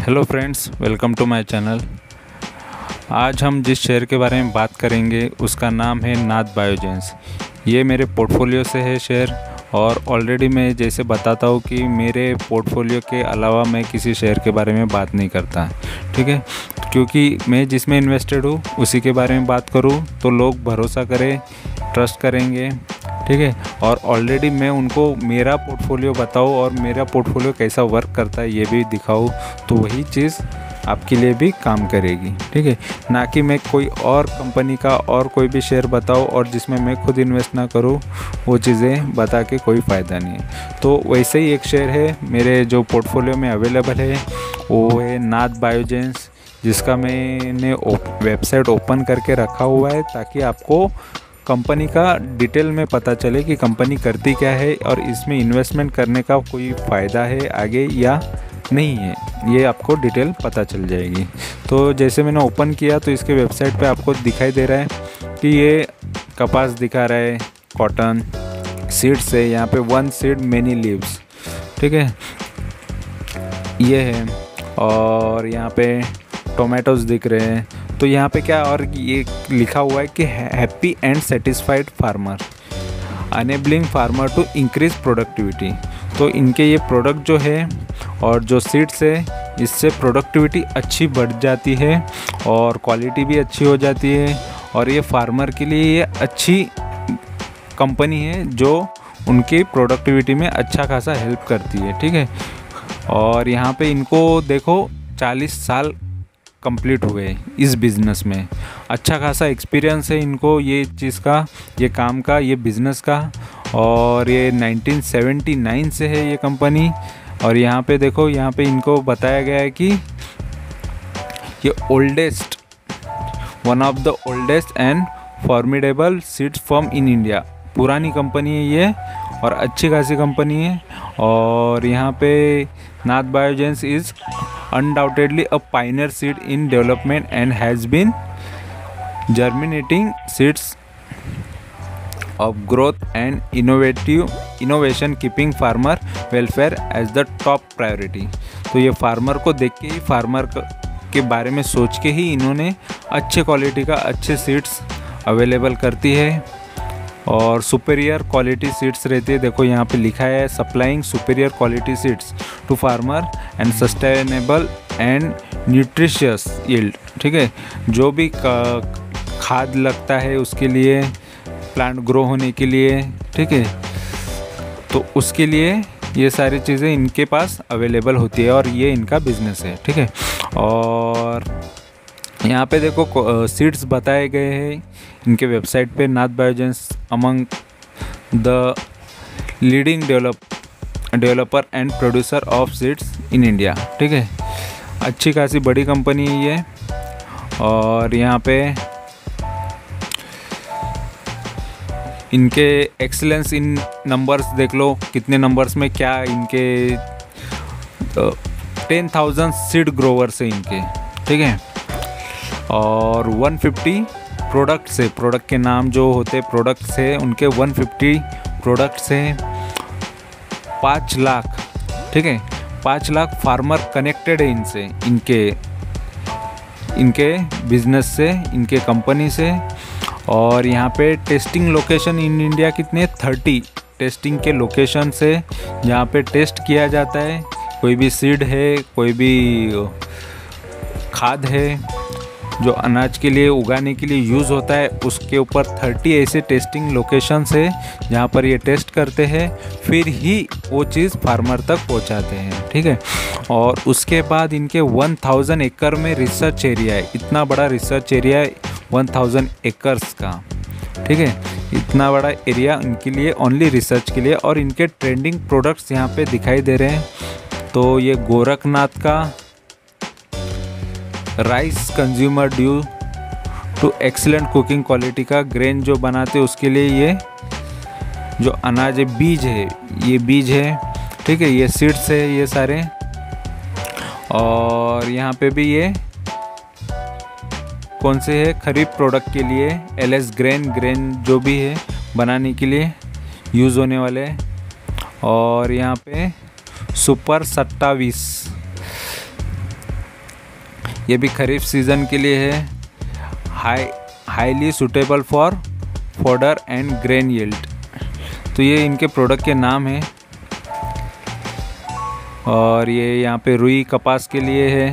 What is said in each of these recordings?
Hello friends, welcome to my channel. आज हम जिस शेयर के बारे में बात करेंगे उसका नाम है नाथ बायोजेंस। ये मेरे पोर्टफोलियो से है शेयर, और ऑलरेडी मैं जैसे बताता हूँ कि मेरे पोर्टफोलियो के अलावा मैं किसी शेयर के बारे में बात नहीं करता, ठीक है। क्योंकि मैं जिसमें इन्वेस्टेड हूँ उसी के बारे में बात करूँ तो लोग भरोसा करें, ट्रस्ट करेंगे, ठीक है। और ऑलरेडी मैं उनको मेरा पोर्टफोलियो बताऊँ और मेरा पोर्टफोलियो कैसा वर्क करता है ये भी दिखाऊँ, तो वही चीज़ आपके लिए भी काम करेगी, ठीक है। ना कि मैं कोई और कंपनी का और कोई भी शेयर बताऊँ और जिसमें मैं खुद इन्वेस्ट ना करूँ, वो चीज़ें बता के कोई फ़ायदा नहीं है। तो वैसे ही एक शेयर है मेरे जो पोर्टफोलियो में अवेलेबल है, वो है नाथ बायोजेंस, जिसका मैंने वेबसाइट ओपन करके रखा हुआ है ताकि आपको कंपनी का डिटेल में पता चले कि कंपनी करती क्या है और इसमें इन्वेस्टमेंट करने का कोई फ़ायदा है आगे या नहीं है, ये आपको डिटेल पता चल जाएगी। तो जैसे मैंने ओपन किया तो इसके वेबसाइट पे आपको दिखाई दे रहा है कि ये कपास दिखा रहा है, कॉटन सीड्स है, यहाँ पे वन सीड मैनी लीव्स, ठीक है, ये है। और यहाँ पे टोमेटोज़ दिख रहे हैं। तो यहाँ पे क्या और ये लिखा हुआ है कि happy and satisfied farmer enabling farmer to increase productivity. तो इनके ये प्रोडक्ट जो है और जो सीड्स है, इससे प्रोडक्टिविटी अच्छी बढ़ जाती है और क्वालिटी भी अच्छी हो जाती है, और ये फार्मर के लिए ये अच्छी कंपनी है जो उनकी प्रोडक्टिविटी में अच्छा खासा हेल्प करती है, ठीक है। और यहाँ पे इनको देखो 40 साल कंप्लीट हुए इस बिज़नेस में, अच्छा खासा एक्सपीरियंस है इनको ये चीज़ का, ये काम का, ये बिज़नेस का। और ये 1979 से है ये कंपनी। और यहाँ पे देखो, यहाँ पे इनको बताया गया है कि ये oldest, one of the oldest and formidable seeds firm in India, पुरानी कंपनी है ये और अच्छी खासी कंपनी है। और यहाँ पे Nath Biogenes is undoubtedly a pioneer seed in development and has been germinating seeds of growth and innovation keeping farmer welfare as the top priority। तो ये फार्मर को देख के ही, फार्मर के बारे में सोच के ही इन्होंने अच्छे क्वालिटी का अच्छे सीड्स अवेलेबल करती है और सुपीरियर क्वालिटी सीड्स रहती है। देखो यहाँ पे लिखा है supplying superior quality seeds to farmer and sustainable and nutritious yield, ठीक है। जो भी खाद लगता है उसके लिए, प्लांट ग्रो होने के लिए, ठीक है, तो उसके लिए ये सारी चीज़ें इनके पास अवेलेबल होती है और ये इनका बिजनेस है, ठीक है। और यहाँ पे देखो सीड्स बताए गए हैं इनके वेबसाइट पे, Nath Biogenes among the leading developer and producer of seeds in India, ठीक है। अच्छी खासी बड़ी कंपनी है ये। और यहाँ पे इनके एक्सीलेंस इन नंबर्स देख लो, कितने नंबर्स में क्या इनके 10,000 सीड ग्रोवर्स है इनके, ठीक है। और 150 प्रोडक्ट्स है, प्रोडक्ट के नाम जो होते प्रोडक्ट्स है उनके 150 प्रोडक्ट्स हैं। 5 लाख, ठीक है, 5 लाख फार्मर कनेक्टेड है इनसे, इनके बिजनेस से, इनके कंपनी से। और यहाँ पे टेस्टिंग लोकेशन इन इंडिया कितने, 30 टेस्टिंग के लोकेशन से जहाँ पे टेस्ट किया जाता है, कोई भी सीड है, कोई भी खाद है जो अनाज के लिए उगाने के लिए यूज़ होता है, उसके ऊपर 30 ऐसे टेस्टिंग लोकेशंस है जहाँ पर ये टेस्ट करते हैं, फिर ही वो चीज़ फार्मर तक पहुँचाते हैं, ठीक है। और उसके बाद इनके 1000 एकड़ में रिसर्च एरिया है, इतना बड़ा रिसर्च एरिया है 1000 एकर्स का, ठीक है, इतना बड़ा एरिया इनके लिए ओनली रिसर्च के लिए। और इनके ट्रेंडिंग प्रोडक्ट्स यहाँ पे दिखाई दे रहे हैं। तो ये गोरखनाथ का rice consumer due to excellent cooking quality का ग्रेन जो बनाते हैं उसके लिए ये जो अनाज है, बीज है, ये बीज है, ठीक है, ये सीड्स है ये सारे। और यहाँ पे भी ये कौन से है, खरीफ प्रोडक्ट के लिए एलएस ग्रेन जो भी है बनाने के लिए यूज़ होने वाले। और यहाँ पे सुपर 27 ये भी खरीफ सीज़न के लिए है। Highly suitable for fodder and grain yield. तो ये इनके प्रोडक्ट के नाम हैं। और ये यहाँ पे रुई कपास के लिए है।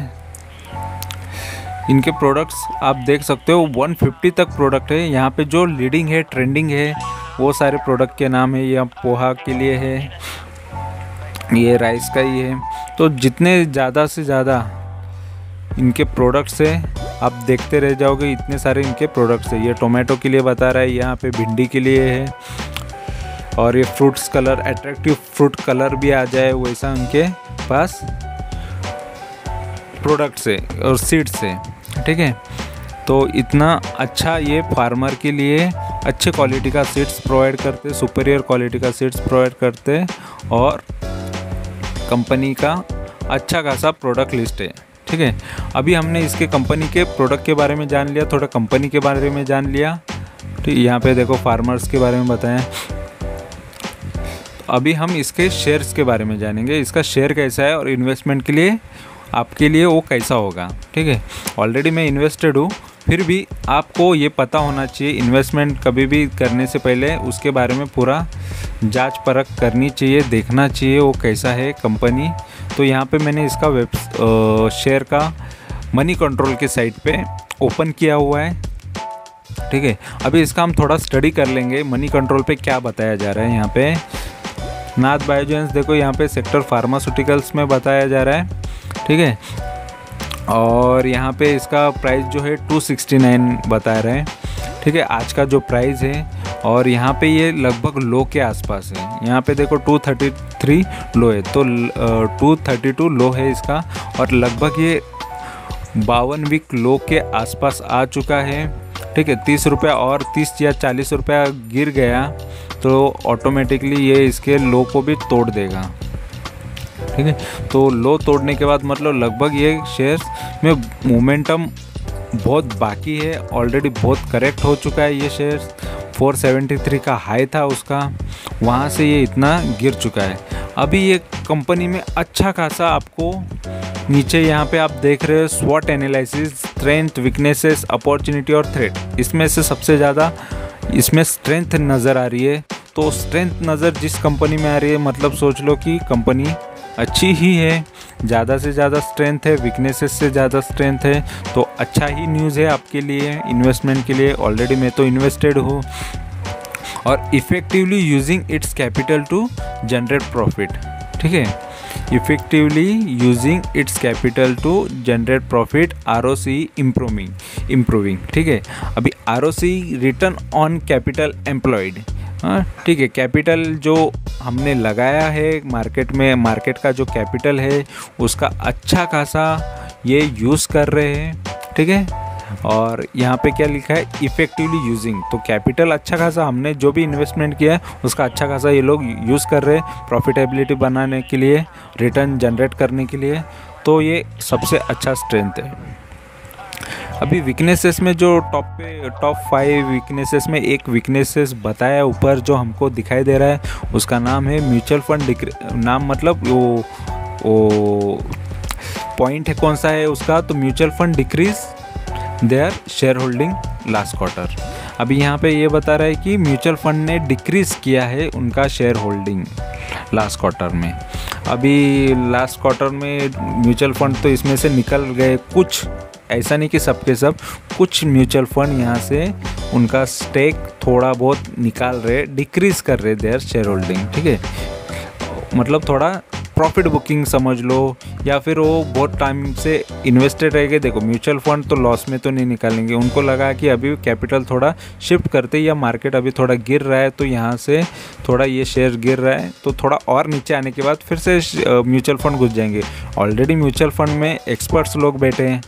इनके प्रोडक्ट्स आप देख सकते हो 150 तक प्रोडक्ट है। यहाँ पे जो लीडिंग है, ट्रेंडिंग है, वो सारे प्रोडक्ट के नाम है। ये पोहा के लिए है, ये राइस का ही है। तो जितने ज़्यादा से ज़्यादा इनके प्रोडक्ट्स है आप देखते रह जाओगे, इतने सारे इनके प्रोडक्ट्स है। ये टोमेटो के लिए बता रहा है, यहाँ पे भिंडी के लिए है। और ये fruits colour, attractive fruit colour भी आ जाए वैसा उनके पास प्रोडक्ट्स है और सीड्स है। ठीक है, तो इतना अच्छा ये फार्मर के लिए अच्छे क्वालिटी का सीड्स प्रोवाइड करते, सुपीरियर क्वालिटी का सीड्स प्रोवाइड करते। और कंपनी का अच्छा खासा प्रोडक्ट लिस्ट है। ठीक है, अभी हमने इसके कंपनी के प्रोडक्ट के बारे में जान लिया, थोड़ा कंपनी के बारे में जान लिया। ठीक, यहाँ पे देखो फार्मर्स के बारे में बताएं। अभी हम इसके शेयर्स के बारे में जानेंगे, इसका शेयर कैसा है और इन्वेस्टमेंट के लिए आपके लिए वो कैसा होगा। ठीक है, ऑलरेडी मैं इन्वेस्टेड हूँ, फिर भी आपको ये पता होना चाहिए इन्वेस्टमेंट कभी भी करने से पहले उसके बारे में पूरा जांच परख करनी चाहिए, देखना चाहिए वो कैसा है कंपनी। तो यहाँ पे मैंने इसका शेयर का मनी कंट्रोल के साइट पे ओपन किया हुआ है। ठीक है, अभी इसका हम थोड़ा स्टडी कर लेंगे, मनी कंट्रोल पे क्या बताया जा रहा है। यहाँ पे नाथ बायोजेंस देखो, यहाँ पे सेक्टर फार्मास्यूटिकल्स में बताया जा रहा है। ठीक है, और यहाँ पे इसका प्राइस जो है 269 बता रहे हैं। ठीक है, आज का जो प्राइस है, और यहाँ पे ये लगभग लो के आसपास है। यहाँ पे देखो 233 लो है, तो 232 लो है इसका, और लगभग ये 52 वीक लो के आसपास आ चुका है। ठीक है, 30 रुपया और 30 या 40 रुपया गिर गया तो ऑटोमेटिकली ये इसके लो को भी तोड़ देगा। ठीक है, तो लो तोड़ने के बाद मतलब लगभग ये शेयर्स में मोमेंटम बहुत बाकी है, ऑलरेडी बहुत करेक्ट हो चुका है। ये शेयर्स 473 का हाई था उसका, वहाँ से ये इतना गिर चुका है। अभी ये कंपनी में अच्छा खासा आपको नीचे यहाँ पे आप देख रहे हो स्वॉट एनालिसिस, स्ट्रेंथ, वीकनेसेस, अपॉर्चुनिटी और थ्रेट। इसमें से सबसे ज़्यादा इसमें स्ट्रेंथ नज़र आ रही है। तो स्ट्रेंथ नज़र जिस कंपनी में आ रही है मतलब सोच लो कि कंपनी अच्छी ही है, ज़्यादा से ज़्यादा स्ट्रेंथ है, वीकनेसेस से ज़्यादा स्ट्रेंथ है, तो अच्छा ही न्यूज़ है आपके लिए इन्वेस्टमेंट के लिए। ऑलरेडी मैं तो इन्वेस्टेड हूँ। और effectively using its capital to generate profit. ठीक है, effectively using its capital to generate profit, ROCE improving. ठीक है, अभी ROCE return on capital employed. हाँ, ठीक है, कैपिटल जो हमने लगाया है मार्केट में, मार्केट का जो कैपिटल है उसका अच्छा खासा ये यूज़ कर रहे हैं। ठीक है, और यहाँ पे क्या लिखा है, इफ़ेक्टिवली यूजिंग। तो कैपिटल अच्छा खासा हमने जो भी इन्वेस्टमेंट किया है उसका अच्छा खासा ये लोग यूज़ कर रहे हैं प्रॉफिटेबिलिटी बनाने के लिए, रिटर्न जनरेट करने के लिए। तो ये सबसे अच्छा स्ट्रेंथ है। अभी वीकनेसेस में जो टॉप 5 वीकनेसेस में एक वीकनेसेस बताया ऊपर जो हमको दिखाई दे रहा है, उसका नाम है म्यूचुअल फंड नाम मतलब वो पॉइंट है कौन सा है उसका, तो mutual fund decrease their share holding last quarter. अभी यहाँ पे ये बता रहा है कि म्यूचुअल फंड ने डिक्रीज़ किया है उनका शेयर होल्डिंग लास्ट क्वार्टर में। अभी लास्ट क्वार्टर में म्यूचुअल फंड तो इसमें से निकल गए कुछ, ऐसा नहीं कि सब के सब, कुछ म्यूचुअल फंड यहाँ से उनका स्टेक थोड़ा बहुत निकाल रहे, डिक्रीज़ कर रहे देयर शेयर होल्डिंग। ठीक है, मतलब थोड़ा प्रॉफिट बुकिंग समझ लो, या फिर वो बहुत टाइम से इन्वेस्टेड रहेंगे। देखो म्यूचुअल फंड तो लॉस में तो नहीं निकालेंगे, उनको लगा कि अभी कैपिटल थोड़ा शिफ्ट करते या मार्केट अभी थोड़ा गिर रहा है तो यहाँ से थोड़ा ये शेयर गिर रहा है तो थोड़ा और नीचे आने के बाद फिर से म्यूचुअल फंड घुस जाएंगे। ऑलरेडी म्यूचुअल फंड में एक्सपर्ट्स लोग बैठे हैं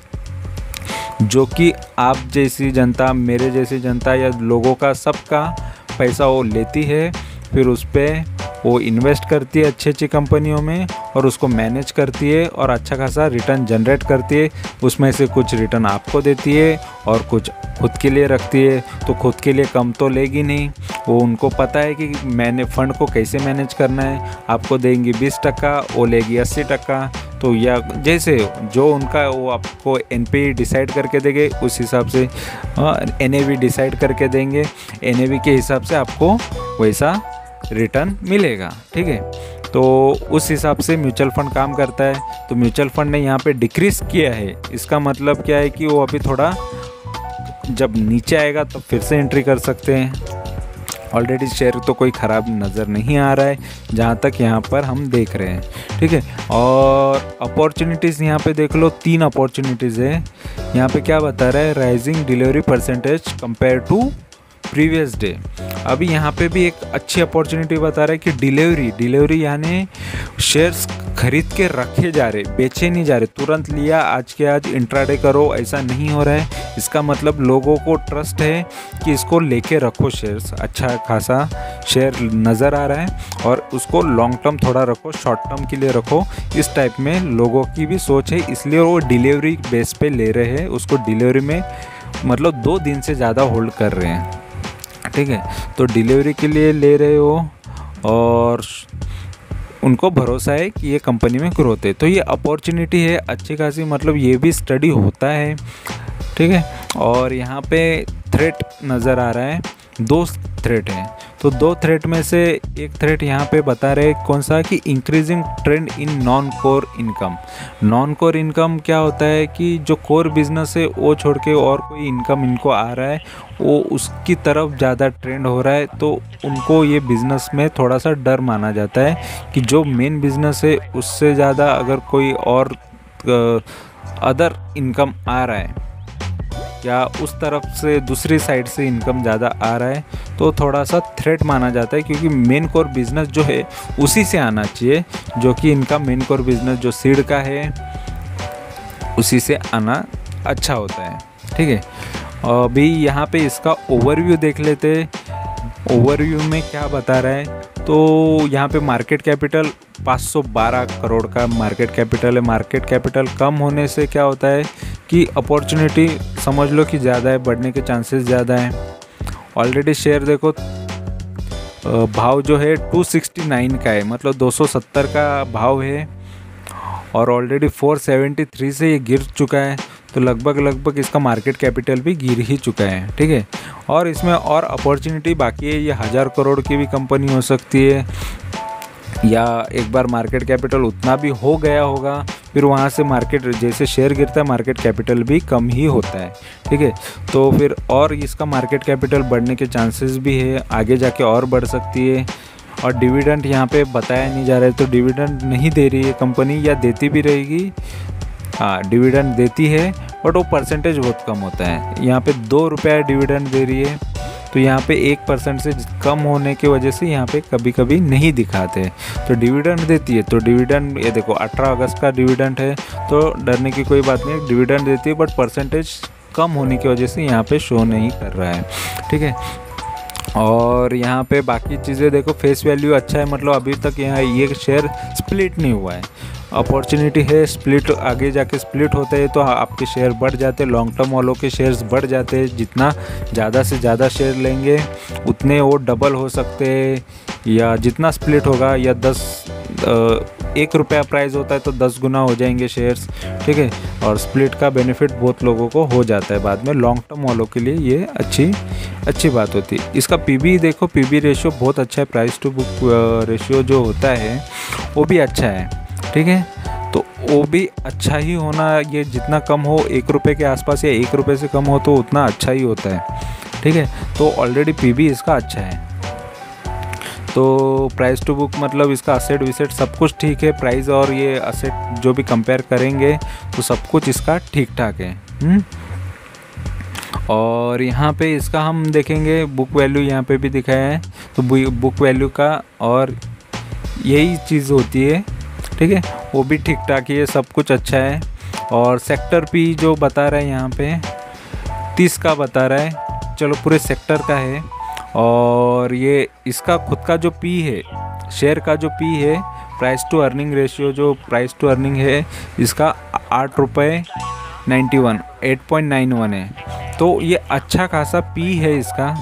जो कि आप जैसी जनता, मेरे जैसी जनता या लोगों का सबका पैसा वो लेती है, फिर उस पर वो इन्वेस्ट करती है अच्छी अच्छी कंपनियों में और उसको मैनेज करती है और अच्छा खासा रिटर्न जनरेट करती है। उसमें से कुछ रिटर्न आपको देती है और कुछ खुद के लिए रखती है। तो खुद के लिए कम तो लेगी नहीं, वो उनको पता है कि मैंने फ़ंड को कैसे मैनेज करना है। आपको देंगी 20%, वो लेगी 80%। तो या जैसे जो उनका वो आपको एनपी डिसाइड करके देंगे उस हिसाब से एनएवी डिसाइड करके देंगे, एनएवी के हिसाब से आपको वैसा रिटर्न मिलेगा। ठीक है, तो उस हिसाब से म्यूचुअल फंड काम करता है। तो म्यूचुअल फंड ने यहाँ पे डिक्रीज़ किया है, इसका मतलब क्या है कि वो अभी थोड़ा जब नीचे आएगा तो फिर से एंट्री कर सकते हैं। ऑलरेडी शेयर तो कोई ख़राब नज़र नहीं आ रहा है जहाँ तक यहाँ पर हम देख रहे हैं। ठीक है, और अपॉर्चुनिटीज़ यहाँ पे देख लो, 3 अपॉर्चुनिटीज़ है यहाँ पे। क्या बता रहा है, rising delivery percentage compare to previous day. अभी यहाँ पे भी एक अच्छी अपॉर्चुनिटी बता रहा है कि डिलीवरी यानी शेयर्स खरीद के रखे जा रहे, बेचे नहीं जा रहे, तुरंत लिया आज के आज इंट्राडे करो, ऐसा नहीं हो रहा है। इसका मतलब लोगों को ट्रस्ट है कि इसको लेके रखो, शेयर्स अच्छा खासा शेयर नज़र आ रहा है और उसको लॉन्ग टर्म थोड़ा रखो, शॉर्ट टर्म के लिए रखो, इस टाइप में लोगों की भी सोच है। इसलिए वो डिलीवरी बेस पे ले रहे हैं, उसको डिलीवरी में मतलब 2 दिन से ज़्यादा होल्ड कर रहे हैं। ठीक है, तो डिलीवरी के लिए ले रहे हो और उनको भरोसा है कि ये कंपनी में ग्रोथ है, तो ये अपॉर्चुनिटी है अच्छी खासी, मतलब ये भी स्टडी होता है। ठीक है, और यहाँ पे थ्रेट नज़र आ रहा है, 2 थ्रेट हैं। तो 2 थ्रेट में से एक थ्रेट यहाँ पे बता रहे कौन सा, कि increasing trend in non core income. Non core income क्या होता है कि जो कोर बिजनेस है वो छोड़ के और कोई इनकम इनको आ रहा है, वो उसकी तरफ ज़्यादा ट्रेंड हो रहा है। तो उनको ये बिज़नेस में थोड़ा सा डर माना जाता है कि जो मेन बिज़नेस है उससे ज़्यादा अगर कोई और अदर इनकम आ रहा है या उस तरफ से दूसरी साइड से इनकम ज़्यादा आ रहा है तो थोड़ा सा थ्रेट माना जाता है, क्योंकि मेन कोर बिज़नेस जो है उसी से आना चाहिए, जो कि इनका मेन कोर बिज़नेस जो सीड का है उसी से आना अच्छा होता है। ठीक है, अभी यहाँ पे इसका ओवरव्यू देख लेते। ओवरव्यू में क्या बता रहा है, तो यहाँ पे मार्केट कैपिटल 512 करोड़ का मार्केट कैपिटल है। मार्केट कैपिटल कम होने से क्या होता है कि अपॉर्चुनिटी समझ लो कि ज़्यादा है, बढ़ने के चांसेस ज़्यादा हैं। ऑलरेडी शेयर देखो भाव जो है 269 का है, मतलब 270 का भाव है और ऑलरेडी 473 से ये गिर चुका है, तो लगभग इसका मार्केट कैपिटल भी गिर ही चुका है। ठीक है, और इसमें और अपॉर्चुनिटी बाकी है, ये 1000 करोड़ की भी कंपनी हो सकती है, या एक बार मार्केट कैपिटल उतना भी हो गया होगा, फिर वहाँ से मार्केट जैसे शेयर गिरता है मार्केट कैपिटल भी कम ही होता है। ठीक है, तो फिर और इसका मार्केट कैपिटल बढ़ने के चांसेस भी है, आगे जाके और बढ़ सकती है। और डिविडेंड यहाँ पे बताया नहीं जा रहा है, तो डिविडेंड नहीं दे रही है कंपनी, या देती भी रहेगी, हाँ डिविडेंड देती है बट वो परसेंटेज बहुत कम होता है। यहाँ पे 2 रुपया डिविडेंड दे रही है, तो यहाँ पे 1% से कम होने की वजह से यहाँ पे कभी कभी नहीं दिखाते। तो डिविडेंड देती है, तो डिविडेंड ये देखो 18 अगस्त का डिविडेंड है, तो डरने की कोई बात नहीं, डिविडेंड देती है बट परसेंटेज कम होने की वजह से यहाँ पे शो नहीं कर रहा है। ठीक है, और यहाँ पे बाकी चीज़ें देखो, फेस वैल्यू अच्छा है, मतलब अभी तक यहाँ ये शेयर स्प्लिट नहीं हुआ है। अपॉर्चुनिटी है, स्प्लिट आगे जाके स्प्लिट होता है तो आपके शेयर बढ़ जाते हैं, लॉन्ग टर्म वालों के शेयर्स बढ़ जाते हैं। जितना ज़्यादा से ज़्यादा शेयर लेंगे उतने वो डबल हो सकते हैं, या जितना स्प्लिट होगा, या 1 रुपया प्राइस होता है तो 10 गुना हो जाएंगे शेयर्स। ठीक है, और स्प्लिट का बेनिफिट बहुत लोगों को हो जाता है बाद में, लॉन्ग टर्म वालों के लिए ये अच्छी बात होती है। इसका पीबी देखो, पीबी रेशियो बहुत अच्छा है, प्राइस टू बुक रेशियो जो होता है वो भी अच्छा है। ठीक है, तो वो भी अच्छा ही होना, ये जितना कम हो 1 रुपये के आसपास या 1 रुपये से कम हो तो उतना अच्छा ही होता है। ठीक है, तो ऑलरेडी पीबी इसका अच्छा है, तो प्राइस टू बुक मतलब इसका असेट विसेट सब कुछ ठीक है, प्राइस और ये असेट जो भी कंपेयर करेंगे तो सब कुछ इसका ठीक ठाक है। और यहाँ पे इसका हम देखेंगे बुक वैल्यू यहाँ पे भी दिखाया है, तो बुक वैल्यू का और यही चीज़ होती है। ठीक है, वो भी ठीक ठाक ही है, सब कुछ अच्छा है। और सेक्टर पी जो बता रहा है यहाँ पे 30 का बता रहा है, चलो पूरे सेक्टर का है। और ये इसका खुद का जो पी है, शेयर का जो पी है, प्राइस टू अर्निंग रेशियो जो प्राइस टू अर्निंग है, इसका 8 रुपये 8.91 है, तो ये अच्छा खासा पी है इसका,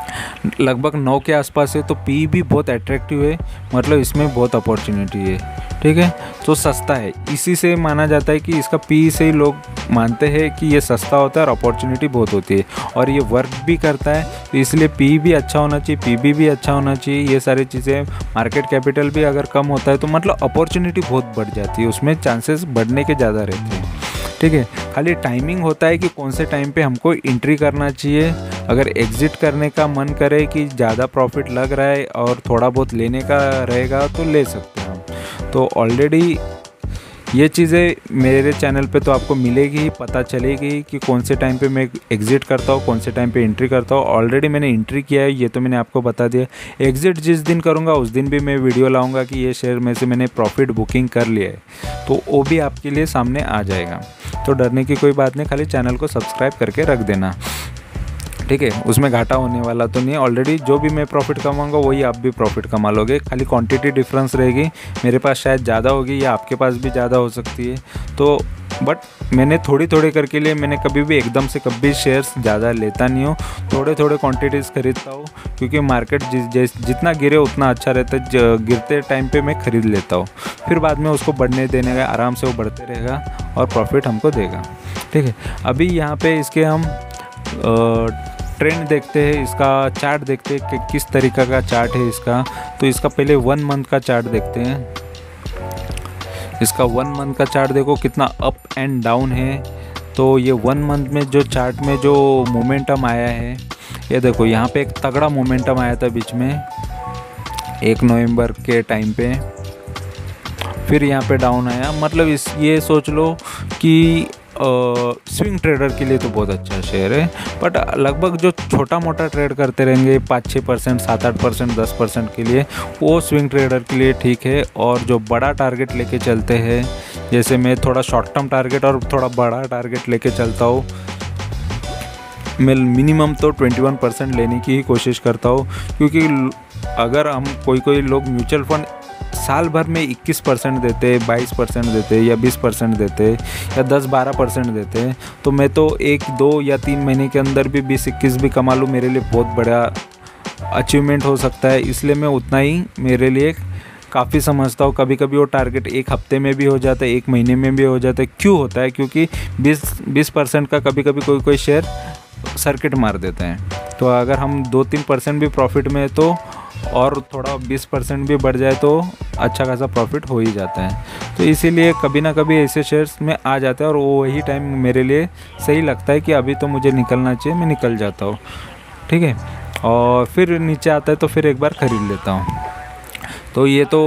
लगभग 9 के आसपास है, तो पी भी बहुत अट्रैक्टिव है, मतलब इसमें बहुत अपॉर्चुनिटी है। ठीक है। तो सस्ता है, इसी से माना जाता है कि इसका पी से ही लोग मानते हैं कि ये सस्ता होता है और अपॉर्चुनिटी बहुत होती है और ये वर्क भी करता है। तो इसलिए पी भी अच्छा होना चाहिए, पीबी भी अच्छा होना चाहिए, ये सारी चीज़ें। मार्केट कैपिटल भी अगर कम होता है तो मतलब अपॉर्चुनिटी बहुत बढ़ जाती है, उसमें चांसेस बढ़ने के ज़्यादा रहते हैं। ठीक है, खाली टाइमिंग होता है कि कौन से टाइम पे हमको एंट्री करना चाहिए। अगर एग्ज़िट करने का मन करे कि ज़्यादा प्रॉफिट लग रहा है और थोड़ा बहुत लेने का रहेगा तो ले सकते हैं हम। तो ऑलरेडी ये चीज़ें मेरे चैनल पे तो आपको मिलेगी ही, पता चलेगी कि कौन से टाइम पे मैं एग्ज़िट करता हूँ, कौन से टाइम पे एंट्री करता हूँ। ऑलरेडी मैंने एंट्री किया है, ये तो मैंने आपको बता दिया। एग्ज़िट जिस दिन करूँगा उस दिन भी मैं वीडियो लाऊंगा कि ये शेयर में से मैंने प्रॉफिट बुकिंग कर लिया है, तो वो भी आपके लिए सामने आ जाएगा। तो डरने की कोई बात नहीं, खाली चैनल को सब्सक्राइब करके रख देना। ठीक है, उसमें घाटा होने वाला तो नहीं है। ऑलरेडी जो भी मैं प्रॉफिट कमाऊंगा वही आप भी प्रॉफिट कमा लोगे, खाली क्वांटिटी डिफरेंस रहेगी। मेरे पास शायद ज़्यादा होगी या आपके पास भी ज़्यादा हो सकती है। तो बट मैंने थोड़ी थोड़ी करके लिए, मैंने कभी भी एकदम से कभी शेयर्स ज़्यादा लेता नहीं हूँ, थोड़े थोड़े क्वांटिटीज़ खरीदता हूँ, क्योंकि मार्केट जितना गिरे उतना अच्छा रहता है। गिरते टाइम पे मैं ख़रीद लेता हूँ, फिर बाद में उसको बढ़ने देने का, आराम से वो बढ़ते रहेगा और प्रॉफिट हमको देगा। ठीक है, अभी यहाँ पे इसके हम ट्रेंड देखते हैं, इसका चार्ट देखते हैं कि किस तरीक़ा का चार्ट है इसका। तो इसका पहले 1 मंथ का चार्ट देखते हैं। इसका 1 मंथ का चार्ट देखो कितना अप एंड डाउन है। तो ये 1 मंथ में जो चार्ट में जो मोमेंटम आया है, ये देखो यहाँ पे एक तगड़ा मोमेंटम आया था बीच में 1 नवंबर के टाइम पे, फिर यहाँ पे डाउन आया। मतलब ये सोच लो कि स्विंग ट्रेडर के लिए तो बहुत अच्छा शेयर है, बट लगभग जो छोटा मोटा ट्रेड करते रहेंगे 5-6%, 7-8%, 10% के लिए, वो स्विंग ट्रेडर के लिए ठीक है। और जो बड़ा टारगेट लेके चलते हैं, जैसे मैं थोड़ा शॉर्ट टर्म टारगेट और थोड़ा बड़ा टारगेट लेके चलता हूँ, मैं मिनिमम तो 21% लेने की ही कोशिश करता हूँ। क्योंकि अगर हम कोई लोग म्यूचुअल फंड साल भर में 21% देते, 22% देते या 20% देते या 10-12% देते, तो मैं तो 1, 2 या 3 महीने के अंदर भी 20-21 भी कमा लूँ, मेरे लिए बहुत बड़ा अचीवमेंट हो सकता है। इसलिए मैं उतना ही मेरे लिए काफ़ी समझता हूँ। कभी कभी वो टारगेट 1 हफ्ते में भी हो जाता है, 1 महीने में भी हो जाता है। क्यों होता है? क्योंकि 20% का कभी कभी कोई शेयर सर्किट मार देते हैं। तो अगर हम 2-3% भी प्रॉफिट में, तो और थोड़ा 20% भी बढ़ जाए तो अच्छा खासा प्रॉफिट हो ही जाता है। तो इसीलिए कभी ना कभी ऐसे शेयर्स में आ जाते हैं और वो वही टाइम मेरे लिए सही लगता है कि अभी तो मुझे निकलना चाहिए, मैं निकल जाता हूँ। ठीक है, और फिर नीचे आता है तो फिर एक बार ख़रीद लेता हूँ। तो ये तो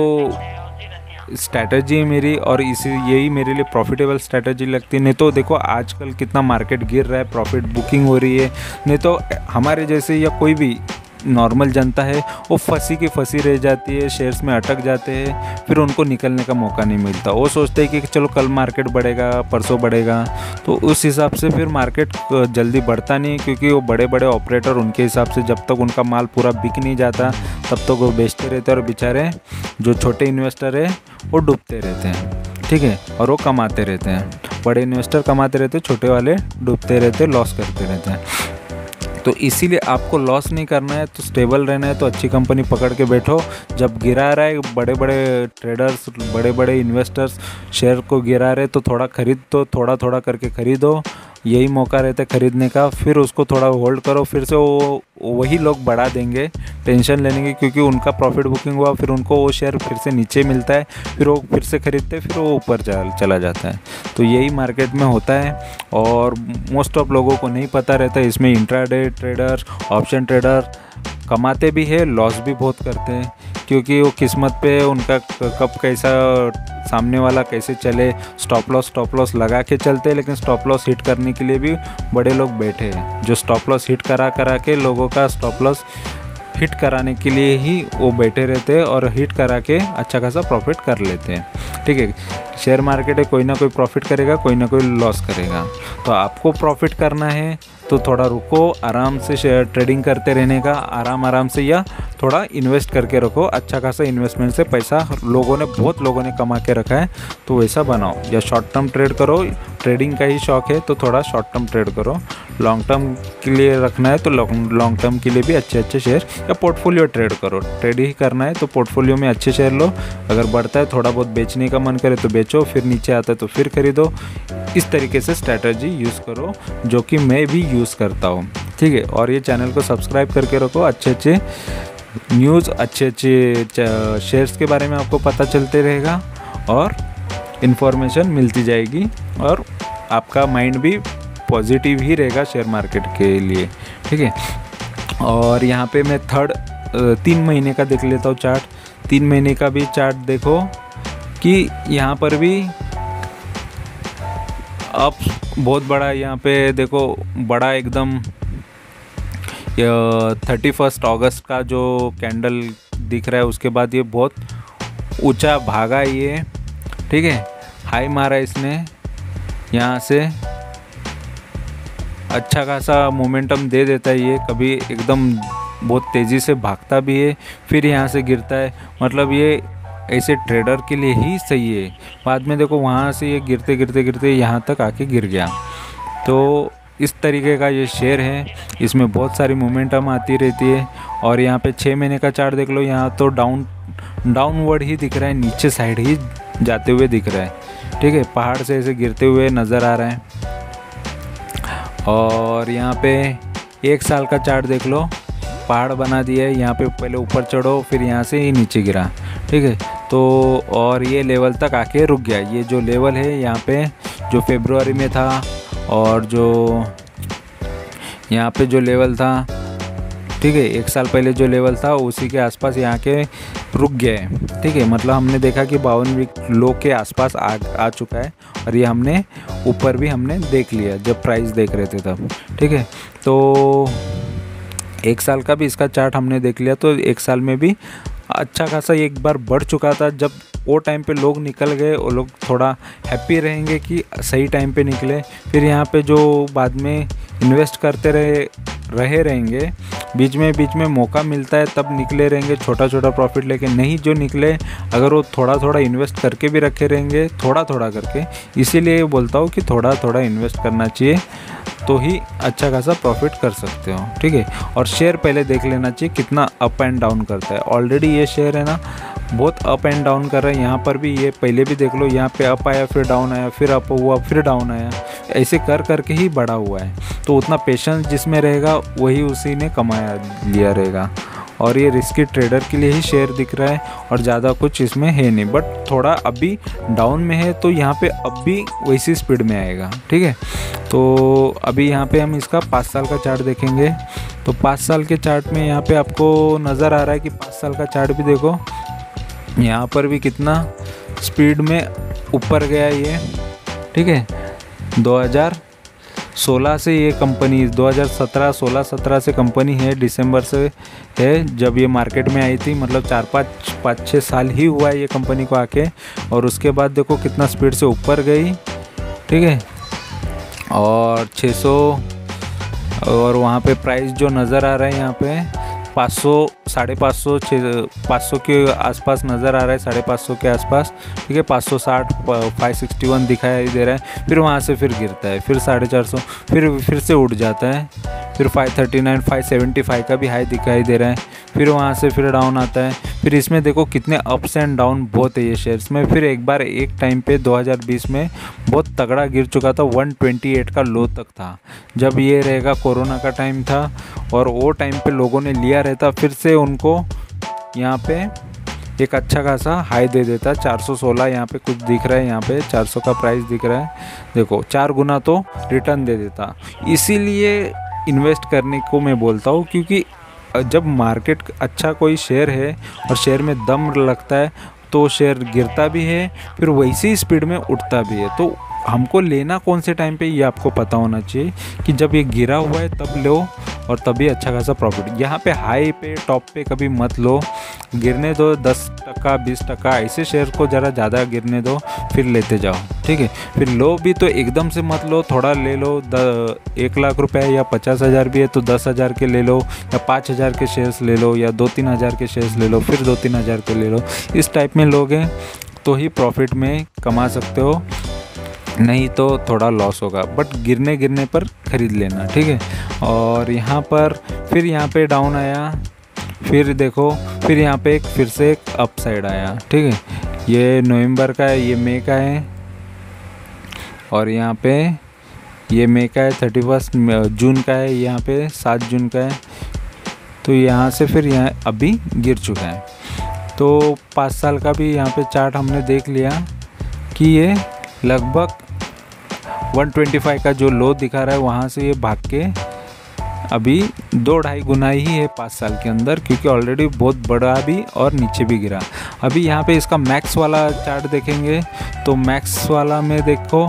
स्ट्रैटेजी है मेरी, और यही मेरे लिए प्रॉफिटेबल स्ट्रैटेजी लगती है। नहीं तो देखो आजकल कितना मार्केट गिर रहा है, प्रॉफिट बुकिंग हो रही है। नहीं तो हमारे जैसे या कोई भी नॉर्मल जनता है, वो फंसी की फंसी रह जाती है, शेयर्स में अटक जाते हैं, फिर उनको निकलने का मौका नहीं मिलता। वो सोचते हैं कि चलो कल मार्केट बढ़ेगा, परसों बढ़ेगा, तो उस हिसाब से फिर मार्केट जल्दी बढ़ता नहीं, क्योंकि वो बड़े बड़े ऑपरेटर उनके हिसाब से जब तक उनका माल पूरा बिक नहीं जाता तब तक वो बेचते रहते हैं, और बेचारे जो छोटे इन्वेस्टर है वो डूबते रहते हैं। ठीक है, और वो कमाते रहते हैं। बड़े इन्वेस्टर कमाते रहते हैं, छोटे वाले डूबते रहते, लॉस करते रहते हैं। तो इसीलिए आपको लॉस नहीं करना है, तो स्टेबल रहना है, तो अच्छी कंपनी पकड़ के बैठो। जब गिरा रहा है, बड़े बड़े ट्रेडर्स, बड़े बड़े इन्वेस्टर्स शेयर को गिरा रहे, तो थोड़ा खरीद, तो थोड़ा थोड़ा करके खरीदो, यही मौका रहता है खरीदने का। फिर उसको थोड़ा होल्ड करो, फिर से वही लोग बढ़ा देंगे, टेंशन लेने की, क्योंकि उनका प्रॉफिट बुकिंग हुआ, फिर उनको वो शेयर फिर से नीचे मिलता है, फिर वो फिर से खरीदते हैं, फिर वो ऊपर चला जाता है। तो यही मार्केट में होता है, और मोस्ट ऑफ लोगों को नहीं पता रहता है। इसमें इंट्राडे ट्रेडर, ऑप्शन ट्रेडर कमाते भी है, लॉस भी बहुत करते हैं, क्योंकि वो किस्मत पे उनका कब कैसा सामने वाला कैसे चले, स्टॉप लॉस लगा के चलते हैं। लेकिन स्टॉप लॉस हिट करने के लिए भी बड़े लोग बैठे हैं, जो स्टॉप लॉस हिट करा के लोगों का स्टॉप लॉस हिट कराने के लिए ही वो बैठे रहते हैं, और हिट करा के अच्छा खासा प्रॉफिट कर लेते हैं। ठीक है, शेयर मार्केट है, कोई ना कोई प्रॉफिट करेगा, कोई ना कोई लॉस करेगा। तो आपको प्रॉफिट करना है तो थोड़ा रुको, आराम से शेयर ट्रेडिंग करते रहने का, आराम से, या थोड़ा इन्वेस्ट करके रखो। अच्छा खासा इन्वेस्टमेंट से पैसा बहुत लोगों ने कमा के रखा है, तो वैसा बनाओ। या शॉर्ट टर्म ट्रेड करो, ट्रेडिंग का ही शौक है तो थोड़ा शॉर्ट टर्म ट्रेड करो। लॉन्ग टर्म के लिए रखना है तो लॉन्ग टर्म के लिए भी अच्छे शेयर या पोर्टफोलियो ट्रेड करो। ट्रेड ही करना है तो पोर्टफोलियो में अच्छे शेयर लो, अगर बढ़ता है थोड़ा बहुत बेचने का मन करे तो बेचो, फिर नीचे आता है तो फिर खरीदो। इस तरीके से स्ट्रैटेजी यूज़ करो, जो कि मैं भी यूज़ करता हूँ, ठीक है। और ये चैनल को सब्सक्राइब करके रखो, अच्छे न्यूज़, अच्छे शेयर्स के बारे में आपको पता चलते रहेगा और इन्फॉर्मेशन मिलती जाएगी, और आपका माइंड भी पॉजिटिव ही रहेगा शेयर मार्केट के लिए, ठीक है। और यहाँ पे मैं 3 महीने का देख लेता हूँ चार्ट। 3 महीने का भी चार्ट देखो कि यहाँ पर भी अप बहुत बड़ा, यहाँ पे देखो बड़ा एकदम 31 अगस्त का जो कैंडल दिख रहा है, उसके बाद ये बहुत ऊंचा भागा ये, ठीक है। हाई मारा इसने, यहाँ से अच्छा खासा मोमेंटम दे देता है ये, कभी एकदम बहुत तेज़ी से भागता भी है, फिर यहाँ से गिरता है। मतलब ये ऐसे ट्रेडर के लिए ही सही है। बाद में देखो वहाँ से ये गिरते यहाँ तक आके गिर गया। तो इस तरीके का ये शेयर है, इसमें बहुत सारी मोमेंटम आती रहती है। और यहाँ पे 6 महीने का चार्ट देख लो, यहाँ तो डाउनवर्ड ही दिख रहा है, नीचे साइड ही जाते हुए दिख रहा है, ठीक है। पहाड़ से ऐसे गिरते हुए नज़र आ रहा है। और यहाँ पे 1 साल का चार्ट देख लो, पहाड़ बना दिया है, यहाँ पे पहले ऊपर चढ़ो फिर यहाँ से ही नीचे गिरा, ठीक है। तो और ये लेवल तक आके रुक गया। ये जो लेवल है यहाँ पे जो फरवरी में था, और जो यहाँ पे जो लेवल था, ठीक है, 1 साल पहले जो लेवल था उसी के आसपास यहाँ के रुक गया है, ठीक है। मतलब हमने देखा कि 52 वीक लो के आसपास आ चुका है, और ये हमने ऊपर भी हमने देख लिया जब प्राइस देख रहे थे तब, ठीक है। तो 1 साल का भी इसका चार्ट हमने देख लिया, तो 1 साल में भी अच्छा खासा एक बार बढ़ चुका था। जब वो टाइम पे लोग निकल गए, वो लोग थोड़ा हैप्पी रहेंगे कि सही टाइम पे निकले। फिर यहाँ पे जो बाद में इन्वेस्ट करते रहेंगे, बीच में मौका मिलता है तब निकले रहेंगे छोटा प्रॉफिट लेके। नहीं जो निकले, अगर वो थोड़ा इन्वेस्ट करके भी रखे रहेंगे, थोड़ा करके, इसीलिए बोलता हूँ कि थोड़ा इन्वेस्ट करना चाहिए, तो ही अच्छा खासा प्रॉफिट कर सकते हो, ठीक है। और शेयर पहले देख लेना चाहिए कितना अप एंड डाउन करता है। ऑलरेडी ये शेयर है ना बहुत अप एंड डाउन कर रहा है। यहाँ पर भी ये पहले भी देख लो, यहाँ पे अप आया फिर डाउन आया, फिर अप हुआ फिर डाउन आया, ऐसे करके ही बढ़ा हुआ है। तो उतना पेशेंस जिसमें रहेगा वही उसी ने कमाया लिया रहेगा। और ये रिस्की ट्रेडर के लिए ही शेयर दिख रहा है, और ज़्यादा कुछ इसमें है नहीं। बट थोड़ा अभी डाउन में है, तो यहाँ पे अब भी वैसी स्पीड में आएगा, ठीक है। तो अभी यहाँ पे हम इसका 5 साल का चार्ट देखेंगे। तो 5 साल के चार्ट में यहाँ पे आपको नज़र आ रहा है कि 5 साल का चार्ट भी देखो, यहाँ पर भी कितना स्पीड में ऊपर गया ये, ठीक है। 2016 से ये कंपनी 2017 से कंपनी है, दिसंबर से है जब ये मार्केट में आई थी। मतलब 4-5-6 साल ही हुआ है ये कंपनी को आके। और उसके बाद देखो कितना स्पीड से ऊपर गई, ठीक है। और 600, और वहाँ पे प्राइस जो नज़र आ रहा है यहाँ पे 500, 550, 500 के आसपास नज़र आ रहा है, 550 के आसपास, ठीक है। 560, 561 दिखाई दे रहा है। फिर वहाँ से फिर गिरता है, फिर 450, फिर से उठ जाता है, फिर 539, 575 का भी हाई दिखाई दे रहा है। फिर वहाँ से फिर डाउन आता है। फिर इसमें देखो कितने अप्स एंड डाउन बहुत है ये शेयर्स में। फिर एक बार एक टाइम पे 2020 में बहुत तगड़ा गिर चुका था, 128 का लो तक था, जब ये रहेगा कोरोना का टाइम था। और वो टाइम पे लोगों ने लिया रहता, फिर से उनको यहाँ पे एक अच्छा खासा हाई दे देता। 416 यहाँ पे कुछ दिख रहा है, यहाँ पे 400 का प्राइस दिख रहा है, देखो 4 गुना तो रिटर्न दे देता। इसीलिए इन्वेस्ट करने को मैं बोलता हूँ, क्योंकि जब मार्केट अच्छा कोई शेयर है और शेयर में दम लगता है तो शेयर गिरता भी है, फिर वैसी स्पीड में उठता भी है। तो हमको लेना कौन से टाइम पे ये आपको पता होना चाहिए कि जब ये गिरा हुआ है तब लो, और तभी अच्छा खासा प्रॉफिट। यहाँ पे हाई पे टॉप पे कभी मत लो, गिरने दो 10%, 20%, ऐसे शेयर को ज़रा ज़्यादा गिरने दो, फिर लेते जाओ, ठीक है। फिर लो भी तो एकदम से मत लो, थोड़ा ले लो। 1 लाख रुपए या 50,000 भी है तो 10,000 के ले लो, या 5,000 के शेयर्स ले लो, या 2-3 हज़ार के शेयर्स ले लो, फिर 2-3 हज़ार के ले लो। इस टाइप में लोगे तो ही प्रॉफिट में कमा सकते हो। नहीं तो थोड़ा लॉस होगा, बट गिरने पर ख़रीद लेना, ठीक है। और यहाँ पर फिर यहाँ पे डाउन आया, फिर देखो फिर यहाँ पे फिर से एक अप साइड आया, ठीक है। ये नवंबर का है, ये मई का है, और यहाँ पे ये मई का है, 31 जून का है, यहाँ पे 7 जून का है। तो यहाँ से फिर यहाँ अभी गिर चुका है। तो 5 साल का भी यहाँ पे चार्ट हमने देख लिया कि ये लगभग 125 का जो लो दिखा रहा है वहाँ से ये भाग के अभी 2-2.5 गुना ही है 5 साल के अंदर, क्योंकि ऑलरेडी बहुत बड़ा भी और नीचे भी गिरा। अभी यहाँ पे इसका मैक्स वाला चार्ट देखेंगे तो मैक्स वाला में देखो,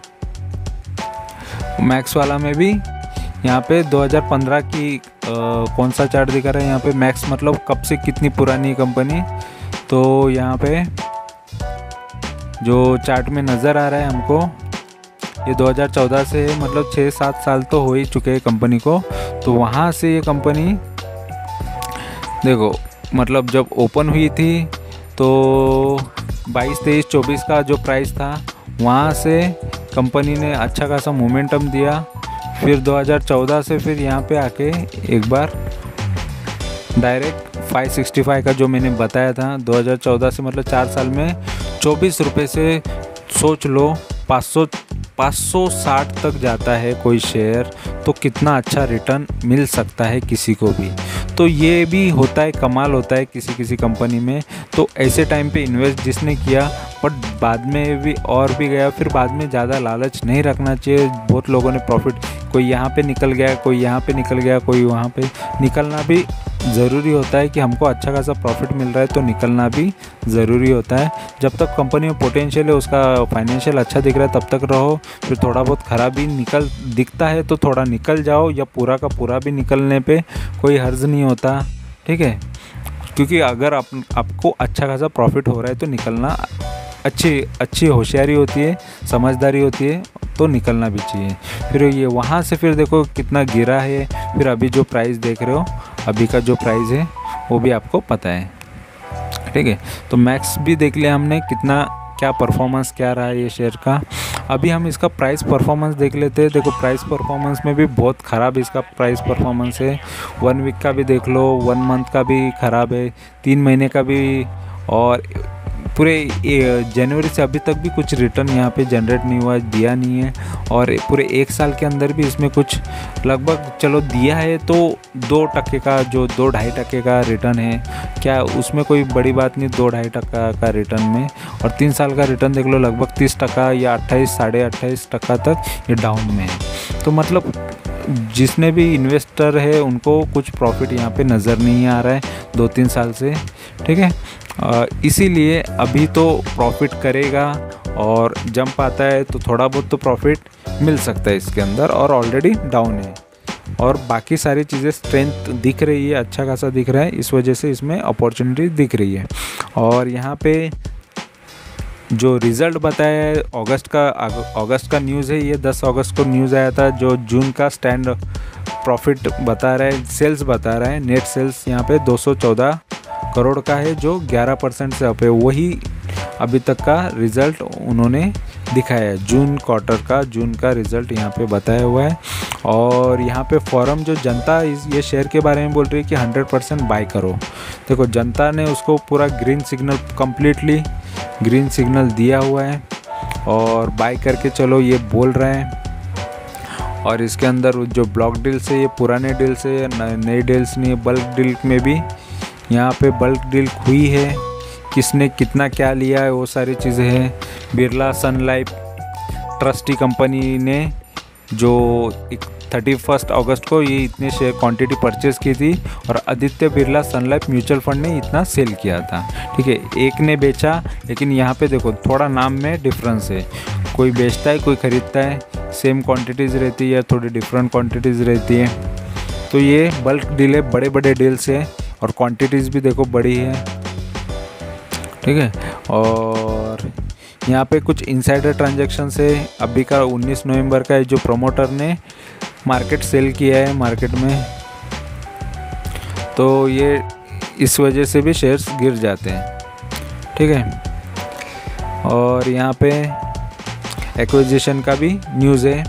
मैक्स वाला में भी यहाँ पे 2015 की कौन सा चार्ट दिखा रहा है यहाँ पे। मैक्स मतलब कब से कितनी पुरानी कंपनी। तो यहाँ पे जो चार्ट में नज़र आ रहा है हमको ये 2014 से है, मतलब 6-7 साल तो हो ही चुके हैं कंपनी को। तो वहाँ से ये कंपनी देखो, मतलब जब ओपन हुई थी तो 22, 23, 24 का जो प्राइस था वहाँ से कंपनी ने अच्छा खासा मोमेंटम दिया। फिर 2014 से फिर यहाँ पे आके एक बार डायरेक्ट 565 का जो मैंने बताया था 2014 से, मतलब 4 साल में 24 रुपये से सोच लो 560 तक जाता है कोई शेयर, तो कितना अच्छा रिटर्न मिल सकता है किसी को भी। तो ये भी होता है, कमाल होता है किसी किसी कंपनी में। तो ऐसे टाइम पे इन्वेस्ट जिसने किया बट बाद में भी और भी गया, फिर बाद में ज़्यादा लालच नहीं रखना चाहिए। बहुत लोगों ने प्रॉफिट, कोई यहाँ पे निकल गया, कोई यहाँ पे निकल गया, कोई वहाँ पे। निकलना भी ज़रूरी होता है कि हमको अच्छा खासा प्रॉफिट मिल रहा है तो निकलना भी ज़रूरी होता है। जब तक कंपनी में पोटेंशियल है, उसका फाइनेंशियल अच्छा दिख रहा है तब तक रहो। फिर थोड़ा बहुत खराबी दिखता है तो थोड़ा निकल जाओ, या पूरा का पूरा भी निकलने पे कोई हर्ज नहीं होता, ठीक है। क्योंकि अगर आपको अच्छा खासा प्रॉफिट हो रहा है तो निकलना अच्छी होशियारी होती है, समझदारी होती है, तो निकलना भी चाहिए। फिर ये वहाँ से फिर देखो कितना गिरा है। फिर अभी जो प्राइस देख रहे हो, अभी का जो प्राइस है वो भी आपको पता है, ठीक है। तो मैक्स भी देख लिया हमने, कितना क्या परफॉर्मेंस क्या रहा है ये शेयर का। अभी हम इसका प्राइस परफॉर्मेंस देख लेते हैं। देखो प्राइस परफॉर्मेंस में भी बहुत ख़राब इसका प्राइस परफॉर्मेंस है। 1 वीक का भी देख लो, 1 मंथ का भी ख़राब है, 3 महीने का भी, और पूरे जनवरी से अभी तक भी कुछ रिटर्न यहाँ पे जनरेट नहीं हुआ, दिया नहीं है। और पूरे 1 साल के अंदर भी इसमें कुछ लगभग चलो दिया है तो 2% का, जो 2-2.5% का रिटर्न है, क्या उसमें कोई बड़ी बात नहीं 2-2.5% का रिटर्न में। और 3 साल का रिटर्न देख लो, लगभग 30% या 28, 28.5% तक ये डाउन में है। तो मतलब जिसने भी इन्वेस्टर है उनको कुछ प्रॉफिट यहाँ पे नज़र नहीं आ रहा है 2-3 साल से, ठीक है। इसीलिए अभी तो प्रॉफिट करेगा, और जंप आता है तो थोड़ा बहुत तो प्रॉफिट मिल सकता है इसके अंदर, और ऑलरेडी डाउन है। और बाकी सारी चीज़ें स्ट्रेंथ दिख रही है, अच्छा खासा दिख रहा है, इस वजह से इसमें अपॉर्चुनिटी दिख रही है। और यहाँ पे जो रिज़ल्ट बताया है अगस्त का न्यूज़ है, ये 10 अगस्त को न्यूज़ आया था। जो जून का स्टैंड प्रॉफिट बता रहा है, सेल्स बता रहा है, नेट सेल्स यहाँ पे 214 करोड़ का है, जो 11% से अप है। वही अभी तक का रिज़ल्ट उन्होंने दिखाया है, जून का रिज़ल्ट यहाँ पे बताया हुआ है। और यहाँ पे फॉरम जो जनता ये शेयर के बारे में बोल रही है कि 100% बाय करो। देखो जनता ने उसको पूरा green signal, completely green signal दिया हुआ है, और बाय करके चलो ये बोल रहे हैं। और इसके अंदर जो ब्लॉक डील्स है, ये पुराने डील्स है, नए डील्स नहीं है। बल्क डील में भी यहाँ पे बल्क डील हुई है, किसने कितना क्या लिया है वो सारी चीज़ें हैं। Birla Sun Life trustee company ने जो 31 अगस्त को ये इतने शेयर क्वांटिटी परचेज़ की थी, और Aditya Birla Sun Life mutual fund ने इतना सेल किया था, ठीक है। एक ने बेचा, लेकिन यहाँ पे देखो थोड़ा नाम में डिफरेंस है, कोई बेचता है कोई ख़रीदता है, सेम क्वांटिटीज़ रहती है या थोड़ी डिफरेंट क्वांटिटीज़ रहती है। तो ये बल्क डील है, बड़े बड़े डील्स है, और क्वांटिटीज़ भी देखो बड़ी है, ठीक है। और यहाँ पे कुछ इनसाइडर ट्रांजैक्शन है अभी का 19 नवंबर का है, जो प्रमोटर ने मार्केट सेल किया है मार्केट में, तो ये इस वजह से भी शेयर्स गिर जाते हैं, ठीक है। और यहाँ पे एक्विजिशन का भी न्यूज़ है,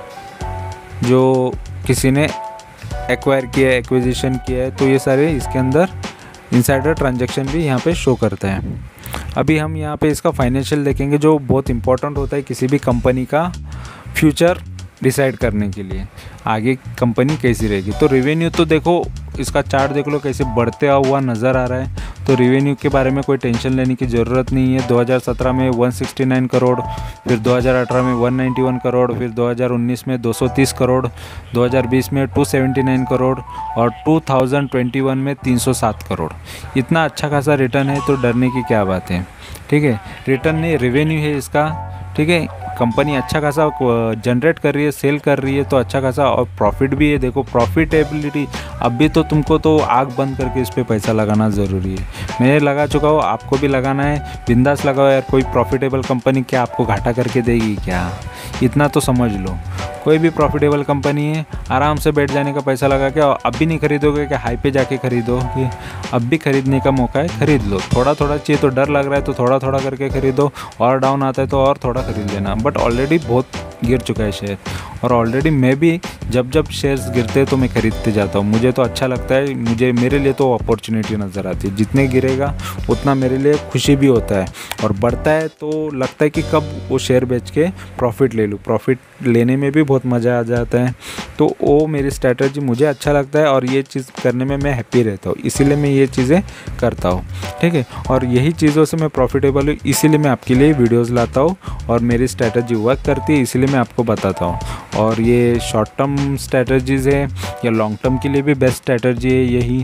जो किसी ने एक्वायर किया है, एक्विजिशन किया है, तो ये सारे इसके अंदर इनसाइडर ट्रांजैक्शन भी यहाँ पे शो करता है। अभी हम यहाँ पे इसका फाइनेंशियल देखेंगे, जो बहुत इंपॉर्टेंट होता है किसी भी कंपनी का फ्यूचर डिसाइड करने के लिए, आगे कंपनी कैसी रहेगी। तो रेवेन्यू तो देखो, इसका चार्ट देख लो कैसे बढ़ते हुआ नज़र आ रहा है। तो रेवेन्यू के बारे में कोई टेंशन लेने की ज़रूरत नहीं है। 2017 में 169 करोड़, फिर 2018 में 191 करोड़, फिर 2019 में 230 करोड़, 2020 में 279 करोड़ और 2021 में 307 करोड़। इतना अच्छा खासा रिटर्न है, तो डरने की क्या बात है। ठीक है, रिटर्न नहीं, रेवेन्यू है इसका। ठीक है, कंपनी अच्छा खासा जनरेट कर रही है, सेल कर रही है, तो अच्छा खासा, और प्रॉफिट भी है। देखो प्रॉफिटेबिलिटी, अभी तो तुमको तो आग बंद करके इस पे पैसा लगाना ज़रूरी है। मैं लगा चुका हूँ, आपको भी लगाना है, बिंदास लगाओ यार। कोई प्रॉफिटेबल कंपनी क्या आपको घाटा करके देगी क्या, इतना तो समझ लो। कोई भी प्रॉफिटेबल कंपनी है, आराम से बैठ जाने का पैसा लगा के, अब भी नहीं खरीदोगे कि हाई पे जाके खरीदो, कि अब भी खरीदने का मौका है, खरीद लो। थोड़ा थोड़ा चाहिए तो डर लग रहा है तो थोड़ा थोड़ा करके खरीदो, और डाउन आता है तो और थोड़ा खरीद लेना। बट ऑलरेडी बहुत गिर चुका है शेयर, और ऑलरेडी मैं भी जब जब शेयर्स गिरते हैं तो मैं खरीदते जाता हूँ। मुझे तो अच्छा लगता है, मेरे लिए तो अपॉर्चुनिटी नज़र आती है। जितने गिरेगा उतना मेरे लिए खुशी भी होता है, और बढ़ता है तो लगता है कि कब वो शेयर बेच के प्रॉफिट ले लूँ। प्रॉफिट लेने में भी बहुत मज़ा आ जाता है, तो वो मेरी स्ट्रैटेजी मुझे अच्छा लगता है, और ये चीज़ करने में मैं हैप्पी रहता हूँ, इसीलिए मैं ये चीज़ें करता हूँ। ठीक है, और यही चीज़ों से मैं प्रॉफिटेबल हूँ, इसीलिए मैं आपके लिए वीडियोज़ लाता हूँ, और मेरी स्ट्रैटेजी वर्क करती है, इसीलिए मैं आपको बताता हूँ। और ये शॉर्ट टर्म स्ट्रैटेजीज़ है या लॉन्ग टर्म के लिए भी बेस्ट स्ट्रैटेजी है यही।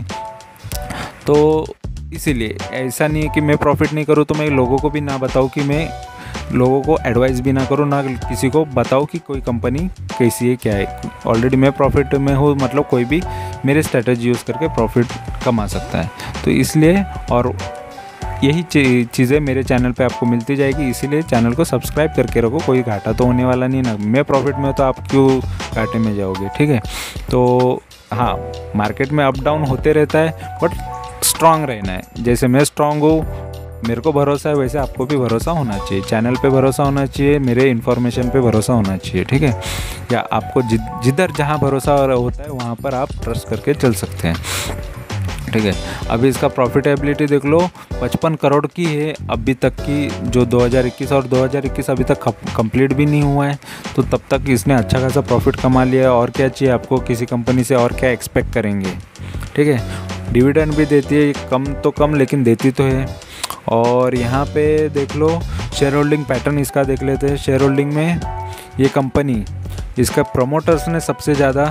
तो इसीलिए ऐसा नहीं है कि मैं प्रॉफिट नहीं करूँ तो मैं लोगों को भी ना बताऊँ, कि मैं लोगों को एडवाइस भी ना करूँ, ना किसी को बताऊँ कि कोई कंपनी कैसी है क्या है। ऑलरेडी मैं प्रॉफिट में हूँ, मतलब कोई भी मेरे स्ट्रैटेजी यूज़ करके प्रॉफिट कमा सकता है। तो इसलिए, और यही चीज़ें मेरे चैनल पे आपको मिलती जाएगी, इसीलिए चैनल को सब्सक्राइब करके रखो। कोई घाटा तो होने वाला नहीं ना, मैं प्रॉफिट में हो तो आप क्यों घाटे में जाओगे। ठीक है, तो हाँ, मार्केट में अप डाउन होते रहता है, बट स्ट्रांग रहना है। जैसे मैं स्ट्रांग हूँ, मेरे को भरोसा है, वैसे आपको भी भरोसा होना चाहिए। चैनल पे भरोसा होना चाहिए, मेरे इन्फॉर्मेशन पे भरोसा होना चाहिए। ठीक है, या आपको जिधर जहाँ भरोसा होता है वहाँ पर आप ट्रस्ट करके चल सकते हैं। ठीक है, अभी इसका प्रॉफिटेबिलिटी देख लो, 55 करोड़ की है अभी तक की, जो 2021 और 2021 अभी तक कंप्लीट भी नहीं हुआ है, तो तब तक इसने अच्छा खासा प्रॉफिट कमा लिया है। और क्या चाहिए आपको किसी कंपनी से, और क्या एक्सपेक्ट करेंगे। ठीक है, डिविडेंड भी देती है, कम तो कम लेकिन देती तो है। और यहाँ पे देख लो शेयर होल्डिंग पैटर्न इसका देख लेते हैं। शेयर होल्डिंग में ये कंपनी, इसका प्रमोटर्स ने सबसे ज़्यादा,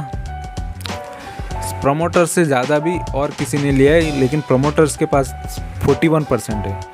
प्रमोटर्स से ज़्यादा भी और किसी ने लिया है, लेकिन प्रमोटर्स के पास 41% है।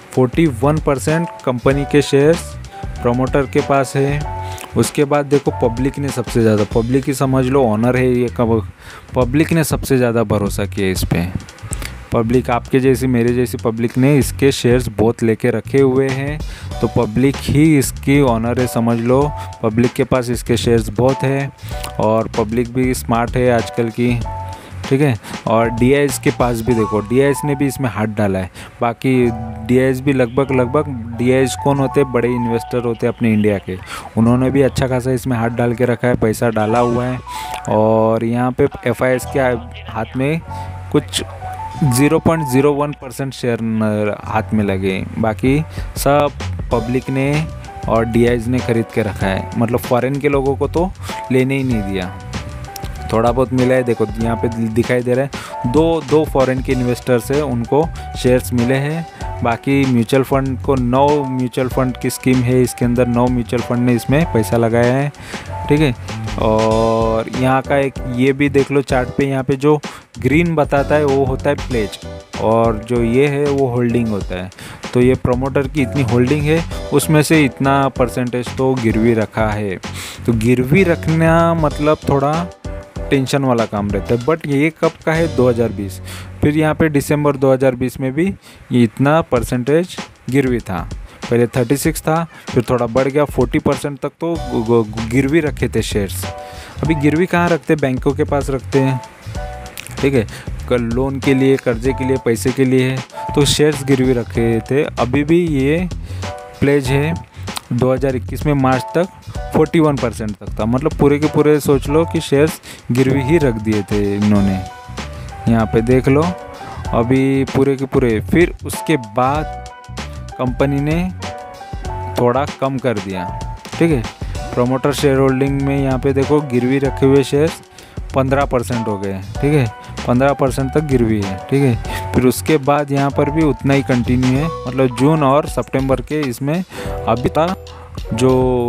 41% कंपनी के शेयर्स प्रमोटर के पास है। उसके बाद देखो पब्लिक ने सबसे ज़्यादा, पब्लिक ही समझ लो ऑनर है ये, पब्लिक ने सबसे ज़्यादा भरोसा किया इस पर। पब्लिक, आपके जैसी मेरे जैसी पब्लिक ने इसके शेयर्स बहुत लेके रखे हुए हैं, तो पब्लिक ही इसकी ऑनर है समझ लो। पब्लिक के पास इसके शेयर्स बहुत है, और पब्लिक भी स्मार्ट है आजकल की। ठीक है, और DIS के पास भी देखो, DIS ने भी इसमें हाथ डाला है। बाकी DIS भी लगभग DIS कौन होते हैं, बड़े इन्वेस्टर होते हैं अपने इंडिया के, उन्होंने भी अच्छा खासा इसमें हाथ डाल के रखा है, पैसा डाला हुआ है। और यहाँ पे FIS के हाथ में कुछ 0.01% शेयर हाथ में लगे, बाकी सब पब्लिक ने और DIS ने खरीद के रखा है। मतलब फॉरेन के लोगों को तो लेने ही नहीं दिया, थोड़ा बहुत मिला है। देखो यहाँ पे दिखाई दे रहा है, दो फॉरेन के इन्वेस्टर्स है, उनको शेयर्स मिले हैं। बाकी म्यूचुअल फंड को 9 म्यूचुअल फंड की स्कीम है, इसके अंदर 9 म्यूचुअल फंड ने इसमें पैसा लगाया है। ठीक है, और यहाँ का एक ये भी देख लो चार्ट पे, यहाँ पे जो ग्रीन बताता है वो होता है प्लेज, और जो ये है वो होल्डिंग होता है। तो ये प्रमोटर की इतनी होल्डिंग है, उसमें से इतना परसेंटेज तो गिरवी रखा है। तो गिरवी रखना मतलब थोड़ा टेंशन वाला काम रहता है। बट ये कब का है, 2020। फिर यहाँ पे दिसंबर 2020 में भी ये इतना परसेंटेज गिरवी था। पहले 36 था, फिर थोड़ा बढ़ गया 40% तक तो गिरवी रखे थे शेयर्स। अभी गिरवी कहाँ रखते, बैंकों के पास रखते हैं। ठीक है, लोन के लिए, कर्जे के लिए, पैसे के लिए है, तो शेयर्स गिरवी रखे थे। अभी भी ये प्लेज है 2021 में मार्च तक 41% तक था। मतलब पूरे के पूरे सोच लो कि शेयर्स गिरवी ही रख दिए थे इन्होंने। यहाँ पे देख लो अभी पूरे के पूरे। फिर उसके बाद कंपनी ने थोड़ा कम कर दिया, ठीक है। प्रमोटर शेयर होल्डिंग में यहाँ पे देखो गिरवी रखे हुए शेयर्स 15% हो गए, ठीक है। 15% तक गिरवी है, ठीक है। फिर उसके बाद यहाँ पर भी उतना ही कंटिन्यू है। मतलब जून और सितंबर के इसमें अभी तक जो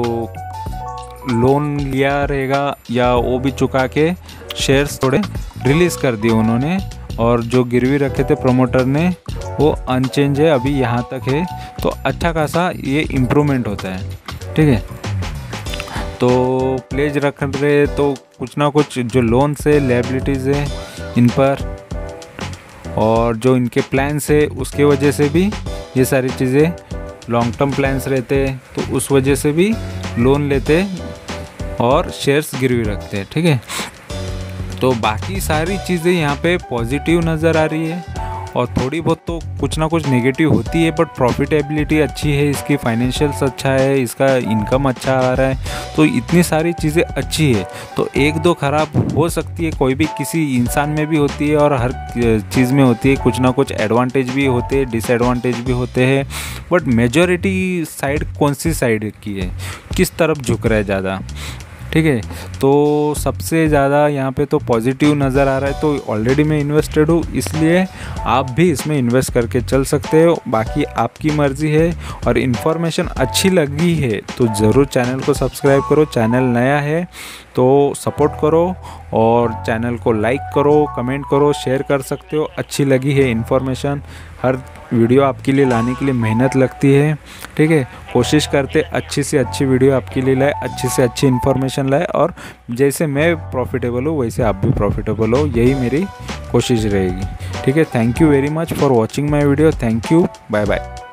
लोन लिया रहेगा या वो भी चुका के शेयर्स थोड़े रिलीज़ कर दिए उन्होंने, और जो गिरवी रखे थे प्रमोटर ने वो अनचेंज है, अभी यहाँ तक है। तो अच्छा खासा ये इम्प्रूवमेंट होता है, ठीक है। तो प्लेज रख रहे तो कुछ ना कुछ जो लोन से लायबिलिटीज़ है इन पर, और जो इनके प्लान्स है उसके वजह से भी ये सारी चीज़ें लॉन्ग टर्म प्लान्स रहते हैं, तो उस वजह से भी लोन लेते और शेयर्स गिरवी रखते हैं, ठीक है। तो बाकी सारी चीज़ें यहाँ पे पॉजिटिव नज़र आ रही है, और थोड़ी बहुत तो कुछ ना कुछ नेगेटिव होती है, बट प्रॉफिटेबिलिटी अच्छी है इसकी, फाइनेंशियल्स अच्छा है इसका, इनकम अच्छा आ रहा है, तो इतनी सारी चीज़ें अच्छी है। तो एक दो ख़राब हो सकती है, कोई भी किसी इंसान में भी होती है और हर चीज़ में होती है। कुछ ना कुछ एडवांटेज भी होते हैं, डिसएडवांटेज भी होते हैं, बट मेजॉरिटी साइड कौन सी साइड की है, किस तरफ झुक रहा है ज़्यादा, ठीक है। तो सबसे ज़्यादा यहाँ पे तो पॉजिटिव नज़र आ रहा है। तो ऑलरेडी मैं इन्वेस्टेड हूँ, इसलिए आप भी इसमें इन्वेस्ट करके चल सकते हो। बाकी आपकी मर्ज़ी है, और इन्फॉर्मेशन अच्छी लगी है तो ज़रूर चैनल को सब्सक्राइब करो। चैनल नया है तो सपोर्ट करो, और चैनल को लाइक करो, कमेंट करो, शेयर कर सकते हो। अच्छी लगी है इन्फॉर्मेशन, हर वीडियो आपके लिए लाने के लिए मेहनत लगती है, ठीक है। कोशिश करते अच्छी से अच्छी वीडियो आपके लिए लाए, अच्छी से अच्छी इन्फॉर्मेशन लाए, और जैसे मैं प्रॉफिटेबल हूँ वैसे आप भी प्रॉफिटेबल हो, यही मेरी कोशिश रहेगी, ठीक है। Thank you very much for watching my video. Thank you, bye bye.